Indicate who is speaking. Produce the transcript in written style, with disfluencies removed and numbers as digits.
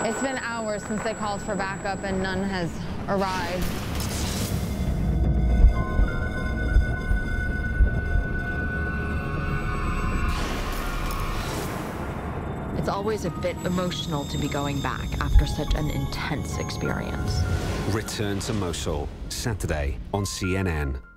Speaker 1: It's been hours since they called for backup and none has arrived.
Speaker 2: It's always a bit emotional to be going back after such an intense experience.
Speaker 3: Return to Mosul, Saturday on CNN.